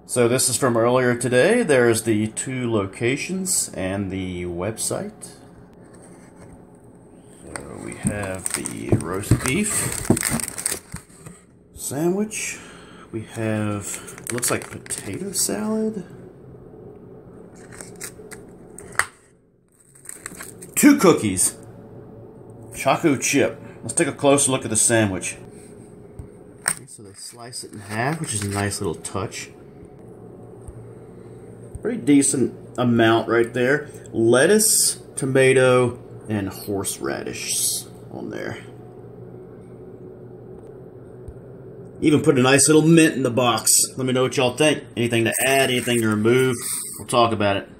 So this is from earlier today. There's the 2 locations and the website. So we have the roast beef sandwich. We have, it looks like potato salad. 2 cookies. Choco chip. Let's take a closer look at the sandwich. Okay, so they slice it in half, which is a nice little touch. Pretty decent amount right there. Lettuce, tomato, and horseradish on there. Even put a nice little mint in the box. Let me know what y'all think. Anything to add, anything to remove, we'll talk about it.